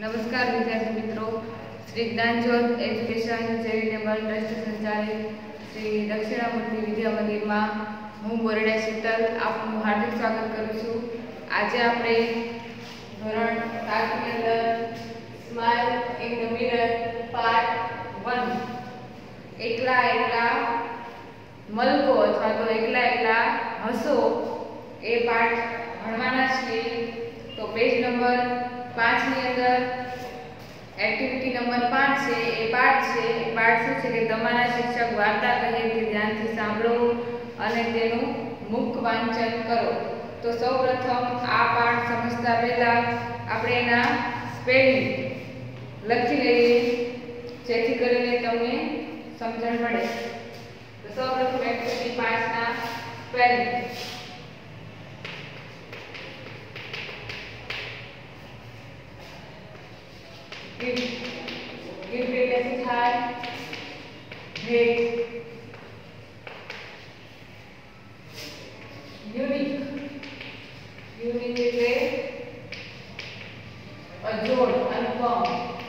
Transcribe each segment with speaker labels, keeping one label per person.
Speaker 1: नमस्कार विद्यार्थी मित्रों, Shri Gyanjyot education charitable trust संचालित श्री दक्षिणामूर्ति विद्या मंदिर में हूँ बोरडा शीतल आपનું हार्दिक स्वागत करूँ छूँ। आज આપણે ધોરણ 7 ની અંદર smile in the mirror part 1 એકલા એકલા મલકો અથવા તો એકલા એકલા હસો એ પાઠ ભણવાના છીએ। તો પેજ નંબર 5 ની અંદર एक्टिविटी नंबर 5 છે એ પાઠ છે। એ પાઠ શું છે કે તમારા શિક્ષક વાર્તા કહે તે ધ્યાનથી સાંભળો અને તેનું મુખ વાંચન કરો। તો સૌપ્રથમ આ પાઠ સમજતા પહેલા આપણે એના સ્પેલિંગ લખી લઈએ જેથી કરીને તમને સમજણ પડે। તો સૌપ્રથમ एक्टिविटी 5 ના સ્પેલિંગ give એટલે થાય ભેટ, યુનિક એટલે અજોડ અનુપમ,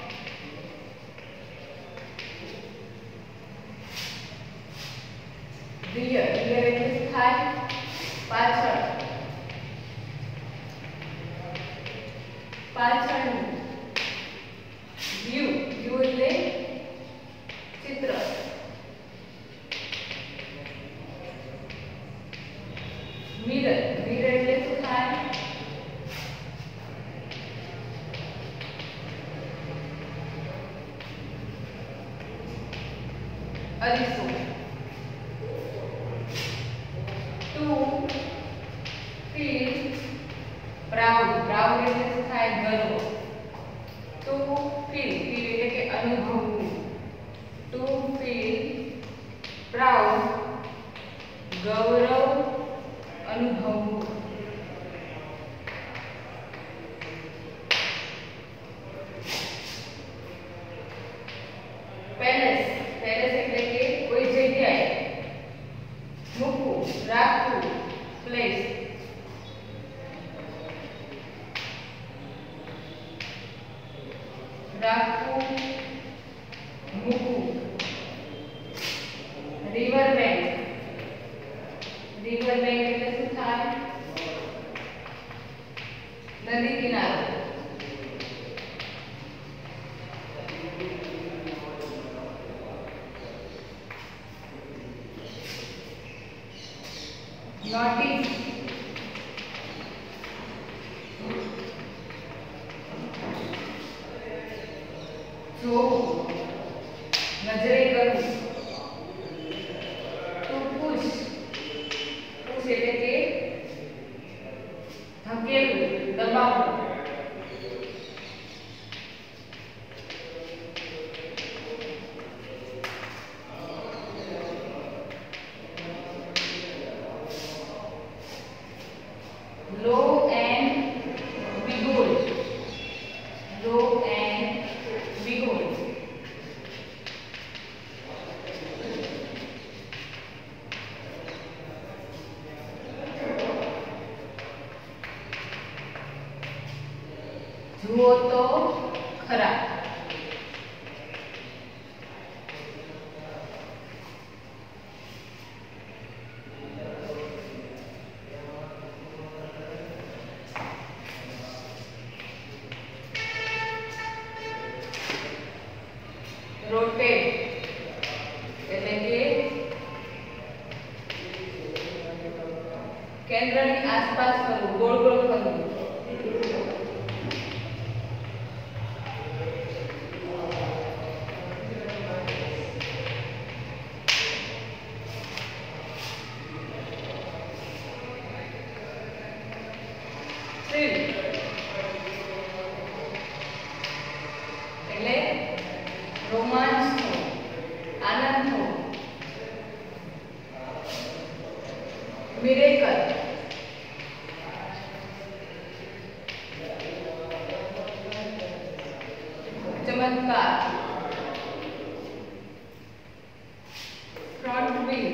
Speaker 1: રિયર એટલે થાય પાછળ પાછળનું, व्यू એટલે ચિત્ર, મિરર એટલે શું થાય અરીસો, ટુ ફીલ પ્રાઉડ એટલે શું થાય ગર્વ, ટુ ફીલ એટલે કે અનુભવવું, ટુ ફીલ પ્રાઉડ ગૌરવ અનુભવવું। પેલેસ એટલે કે કોઈ જગ્યાએ મૂકવું રાખવું, પ્લેસ, રાખવું મૂકવું। રિવર બેંક એટલે શું થાય નદી કિનારો, નોટિસ જોવું નજરે કરવું, ટુ પુશ એટલે કે ધકેલવું દબાવવું, લો એન્ડ બિહોલ્ડ જુઓ તો ખરા, રોટેટ એટલે કે કેન્દ્રની આસપાસ ફરવું, ગોળ ગોળ ફરવું, એટલે રોમાંચ થવો, આનંદ થવો, મિરેકલ ચમત્કાર, ફ્રન્ટ વ્હીલ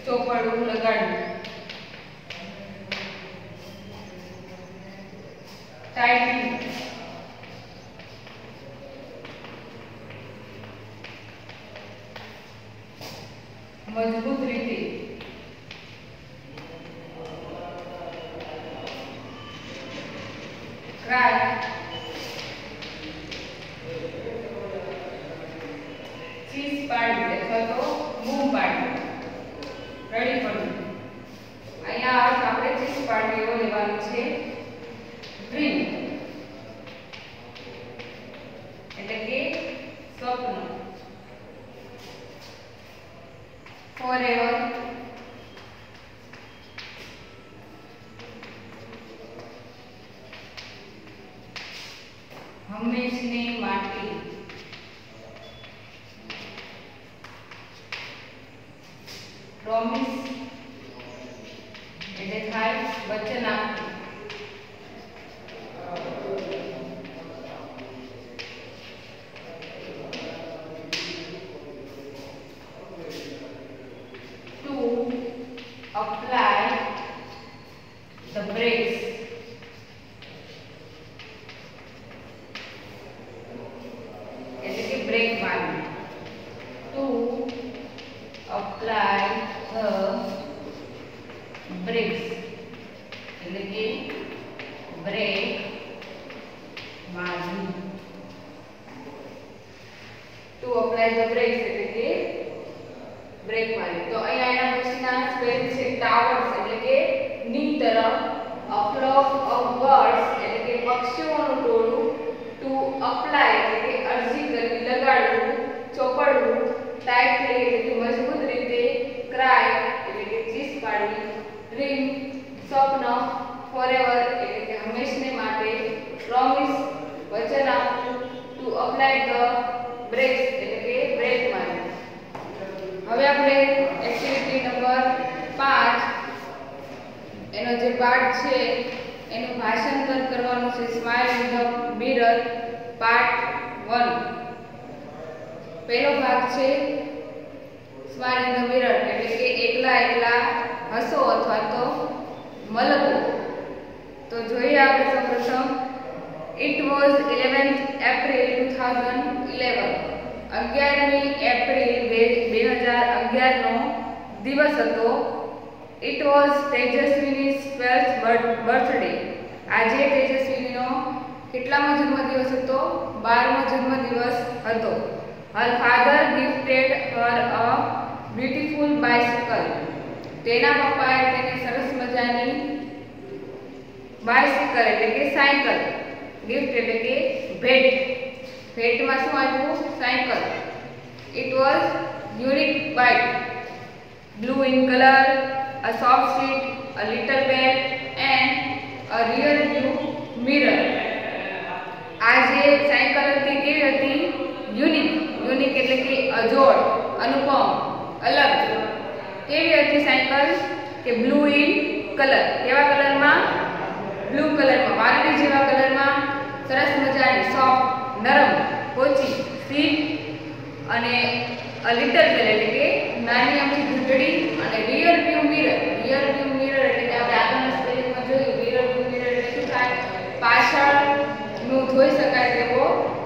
Speaker 1: ચોપડું લગાડવું. ટાઈટલી મજબૂત રીતે. ક્રાય ચીસ પાડવી અથવા તો બૂમ પાડવી, રડી પડવું. અહીંયા અર્થ આપણે ચીસ પાડવી એવો લેવાનો છે. ડ્રીમ એટલે કે સ્વપ્ન. ફોરએવર હંમેશને માટે. પ્રોમિસ એટલે થાય વચન આપવું. ટુ અપ્લાય ધ બ્રેક્સ એટલે કે બ્રેક મારવી. ટુ અપ્લાય ધ બ્રેક્સ એટલે કે બ્રેક મારવી. ટુ અપ્લાય ધ બ્રેક્સ એટલે કે બ્રેક મારવી. તો અહીંયા એના પછીના સ્પેલ છે ટાવર્સ એટલે કે ની તરફ. અ ફ્લોક ઓફ બર્ડ્સ એટલે કે પક્ષીઓનું ટોળું. ટુ અપ્લાય એટલે કે અરજી કરવી, લગાડવું, ચોપડવું. ટાઈટલી એટલે કે મજબૂત રીતે. ક્રાય એટલે કે ચીસ પાડવી. ડ્રીમ સ્વપ્ન. ફોરએવર એટલે કે હંમેશને માટે. પ્રોમિસ વચન આપવું. ટુ અપ્લાય ધ બ્રેક્સ એટલે કે બ્રેક મારવી. હવે આપણે એક્ટિવિટી નંબર 5 એનો જે પાર્ટ છે એનું ભાષાંતર કરવાનું છે. Smile in the mirror part 1. પહેલો ભાગ છે સ્માઇલ ઇન ધ મિરર એટલે કે એકલા એકલા હસો અથવા તો મલકો. તો જોઈએ આપણે સૌપ્રથમ. It was 11th April 2011. 11મી એપ્રિલ 2011 નો દિવસ હતો. ઇટ વોઝ તેજસ્વીની's 12th બર્થડે. આજે તેજસ્વીનીનો કેટલામો જન્મદિવસ હતો? 12મો જન્મદિવસ હતો. Her father gifted her a beautiful bicycle. તેના પપ્પાએ તેને સરસ મજાની બાઇસિકલ એટલે કે સાયકલ, ગિફ્ટ એટલે કે ભેટ, ભેટમાં શું આપ્યું? Cycle. It was unique bike, blue in color, a soft seat, a little bell and a rear view mirror. આ જે સાયકલ હતી કેવી હતી? યુનિક. યુનિક એટલે કે અજોડ, અનુપમ, અલગ. કેવી હતી સાયકલ? કે બ્લુ ઇન કલર. કેવા કલરમાં? બ્લુ કલરમાં, વાદળી જેવા કલરમાં. સરસ મજાની, સોફ્ટ, નરમ, પોચી સીટ અને અ લિટલ બેલ એટલે કે નાની અમથી ઘૂંટડી અને rear view mirror. Rear view mirror એટલે કે આપણે આગળના સ્પેલિંગમાં જોયું. રિયર વ્યૂ મિરર એટલે શું થાય? પાછળનું જોઈ શકાય તેવો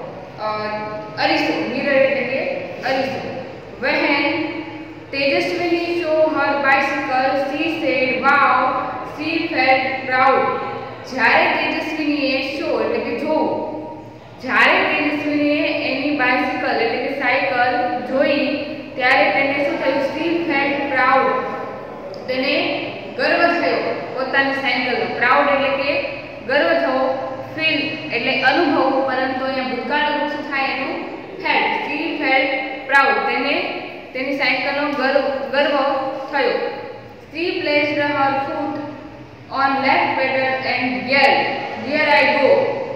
Speaker 1: અરીસો. મિરર એટલે કે અરીસો. When Tejaswini show her bicycle, she said, "Wow!" She felt proud. જ્યારે તેજસ્વીનીએ શો એટલે કે જોવું, જ્યારે તેજસ્વીનીએ એની બાઇસિકલ એટલે કે સાયકલ જોઈ ત્યારે તેને શું થયું? she felt proud. તેને ગર્વ થયો પોતાની સાયકલનો. પ્રાઉડ એટલે કે ગર્વ થવો. ફીલ એટલે અનુભવ, પરંતુ અહીંયા ભૂતકાળનું રૂપ શું થાય એનું? ફેલ્ટ. she felt proud. તેને તેની સાયકલનો ગર્વ થયો. she placed her foot on left pedal and yelled, "Here I go."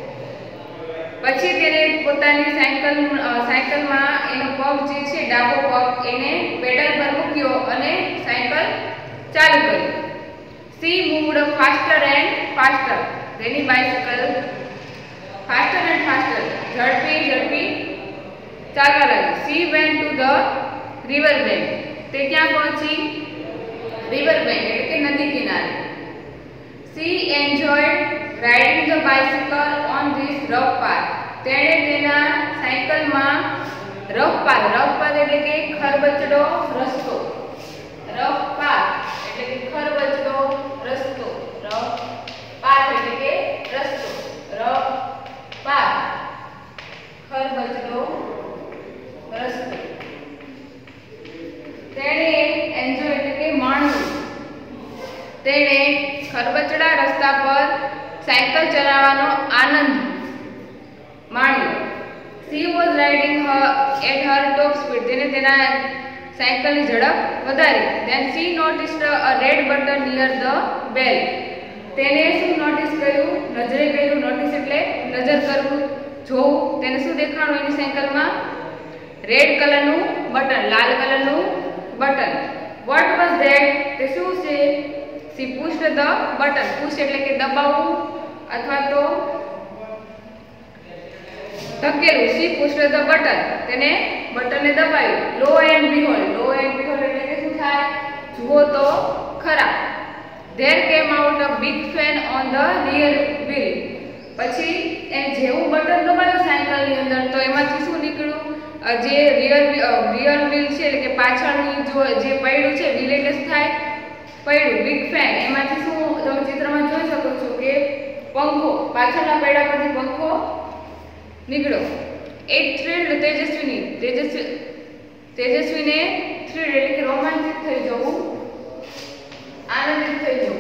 Speaker 1: પછી તેને પોતાની સાયકલમાં એનો પગ જે છે ડાબો પગ એને પેડલ પર મૂક્યો અને સાયકલ ચાલુ કરી. she moved faster and faster. તેની બાઇસિકલ faster and faster ઝડપી ઝડપી ચાલવા લાગી. she went to the river bank. તે ક્યાં પહોંચી? river bank એટલે કે નદી કિનારે. She enjoyed riding the bicycle on this rough path. તેણે તેના સાયકલમાં રફ પાથ એટલે કે ખરબચડો રસ્તો. રફ પાથ એટલે કે ખરબચડો રસ્તો. રફ પાથ એટલે કે રસ્તો. રફ પાથ ખરબચડો રસ્તો. તેણે એન્જોય એટલે કે માણવું. તેણે ખરબચડા રસ્તા પર સાયકલ ચલાવવાનો આનંદ માણ્યો. She was riding at her top speed. તેને તેના સાયકલની ઝડપ વધારી. Then she noticed a red button near the bell. તેને શું નોટિસ કર્યું? નજરે કર્યું. નોટિસ એટલે નજર કરવું, જોવું. તેને શું દેખાણું એની સાયકલમાં? રેડ કલરનું બટન, લાલ કલરનું બટન. What was that? તે શું છે? She pushed the button. push એટલે કે દબાવવું અથવા તો ધકેલવું. She pushed the button. તેને બટનને દબાવ્યું. Lo and behold. Lo and behold એટલે કે શું થાય? જુઓ તો ખરા. There came out a big fan on the rear wheel. પછી એ જેવું બટન દબાવ્યું સાયકલની અંદર તો એમાંથી શું નીકળ્યું? જે રિયર વ્હીલ છે એટલે કે પાછળનું જે પૈડું છે, વ્હીલ એટલે શું થાય? પૈડું. બિગ ફેન એમાંથી શું તમે ચિત્રમાં જોઈ શકો છો કે પંખો, પાછળના પૈડા પરથી પંખો નીકળ્યો. It thrilled તેજસ્વીને thrilled એટલે કે રોમાંચિત થઈ જવું, આનંદિત થઈ જવું.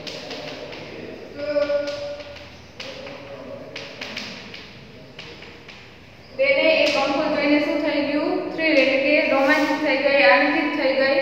Speaker 1: તેને એ પંખો જોઈને શું થઈ ગયું? થ્રિલ એટલે કે રોમાંચિત થઈ ગઈ, આનંદિત થઈ ગઈ.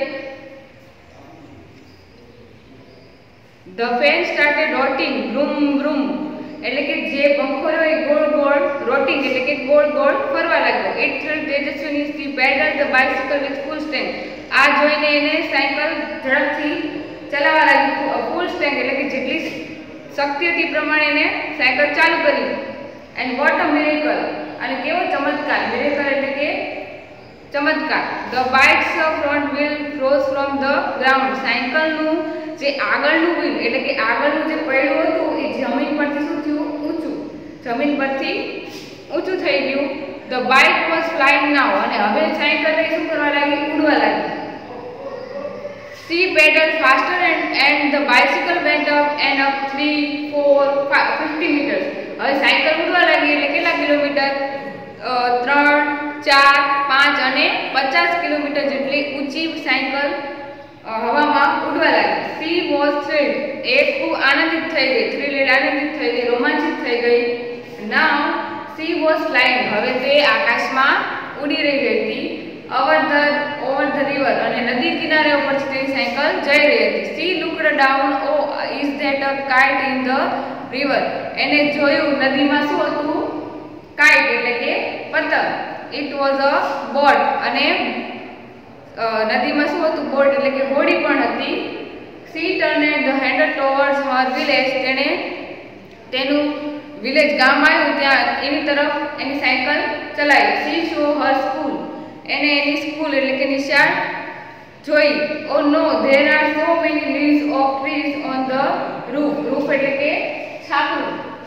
Speaker 1: The fan started rotating, vroom vroom. એટલે કે જે પંખો રહ્યો એ ગોળ ગોળ રોટિંગ એટલે કે ગોળ ગોળ ફરવા લાગ્યો. It thrilled Tejaswini. She pedaled the bicycle with full strength. આ જોઈને એને સાયકલ ઝડપથી ચલાવવા લાગી. ફૂલ સ્ટ્રેન્થ એટલે કે જેટલી શક્તિ હતી પ્રમાણે એને સાયકલ ચાલુ કરી. And what a miracle. અને કેવો ચમત્કાર. મિરેકલ એટલે કે ચમત્કાર. The bike's front wheel rose from the ground. સાયકલનું જે આગળનું વ્હીલ એટલે કે આગળનું જે પૈડું હતું એ જમીન પરથી શું થયું? ઊંચું. જમીન પરથી ઊંચું થઈ ગયું. The bike was flying now. અને હવે સાયકલ શું કરવા લાગી? ઉડવા લાગી. She pedaled faster and the bicycle went up and up 3, 4, 50 meters. હવે સાયકલ ઉડવા લાગી એટલે કેટલા કિલોમીટર? 3, 4, 5 અને 50 કિલોમીટર જેટલી ઊંચી સાયકલ હવામાં ઉડવા લાગી. She was thrilled. એ ખૂબ આનંદિત થઈ ગઈ. થ્રિલ એટલે આનંદિત થઈ ગઈ, રોમાંચિત થઈ ગઈ. Now she was flying. હવે તે આકાશમાં ઉડી રહી હતી. over the river. અને નદી કિનારે ઉપરથી તેની સાયકલ જઈ રહી હતી. She looked down. Oh, is that a kite in the river? એને જોયું નદીમાં શું હતું? કાઇટ એટલે કે પતંગ. It was a boat. અને નદીમાં શું હતું? બોટ એટલે કે હોડી પણ હતી. She turned the handle towards her village. તેણે તેનું વિલેજ ગામ આવ્યું ત્યાં એની તરફ એની સાયકલ ચલાવી. She saw her school. એને એની સ્કૂલ એટલે કે નિશાળ જોઈ. Oh no, there are so many leaves of trees on the roof. roof એટલે કે છાપરું.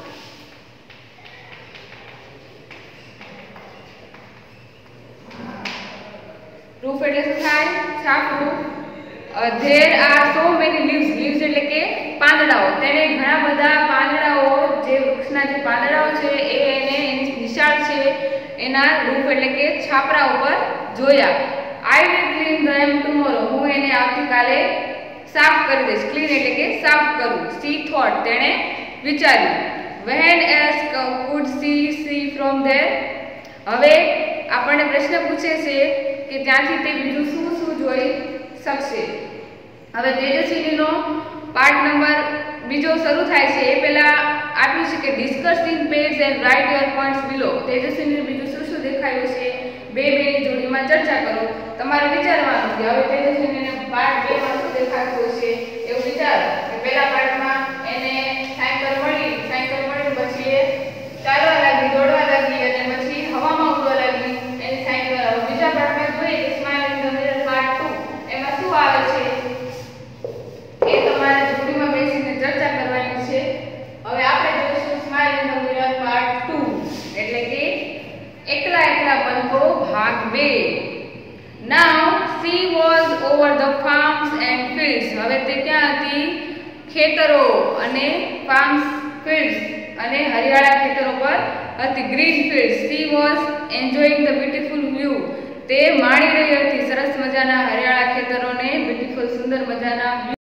Speaker 1: roof એટલે શું થાય? છાપરું. there are so many leaves. leaves એટલે કે પાંદડાઓ. તેને ઘણા બધા પાંદડાઓ, જે વૃક્ષના જે પાંદડાઓ છે એ એને એની નિશાળ છે એના રૂફ એટલે કે છાપરા ઉપર જોયા. I will clean them tomorrow. હું એને આવતીકાલે સાફ કરી દઈશ. ક્લીન એટલે કે સાફ કરવું. She thought. તેણે વિચાર્યું. When else could she see from there? હવે આપણને પ્રશ્ન પૂછે છે કે ત્યાંથી તે બીજું શું શું જોઈ શકશે. હવે તેજસ્વીનો પાર્ટ નંબર બીજો શરૂ થાય છે. એ પહેલા આપ્યું છે કે discuss in page and write your points below. તેજસ્વીને બીજું શું શું દેખાયું છે બેની જોડીમાં ચર્ચા કરો. તમારે વિચારવાનું કે હવે તેજસ્વીને પાર્ટ 2 માં શું દેખાતું છે એવું વિચારો. કે પહેલા પાર્ટમાં એને સાયકલ મળી પછી એ ચાલવા લાગી, દોડવા લાગી અને પછી હવામાં ઉડવા લાગી એની સાયકલ. બીજા પાર્ટમાં જોઈએ કે smile in the mirror part 2 એમાં શું આવે છે? ભાગ 2. Now she was over the farms and fields. હવે તે ક્યાં હતી? ખેતરો અને farms, fields અને હરિયાળા ખેતરો પર હતી. Green fields. She was enjoying the beautiful view. તે માણી રહી હતી સરસ મજાના હરિયાળા ખેતરોને, બ્યુટીફુલ સુંદર મજાના